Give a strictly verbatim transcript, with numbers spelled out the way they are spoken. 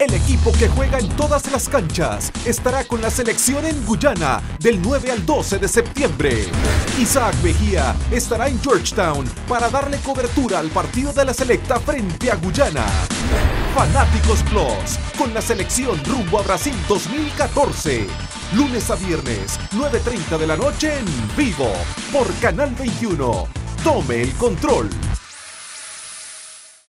El equipo que juega en todas las canchas estará con la selección en Guyana del nueve al doce de septiembre. Isaac Mejía estará en Georgetown para darle cobertura al partido de la selecta frente a Guyana. Fanáticos Plus, con la selección rumbo a Brasil dos mil catorce. Lunes a viernes, nueve y treinta de la noche en vivo, por Canal veintiuno. Tome el control.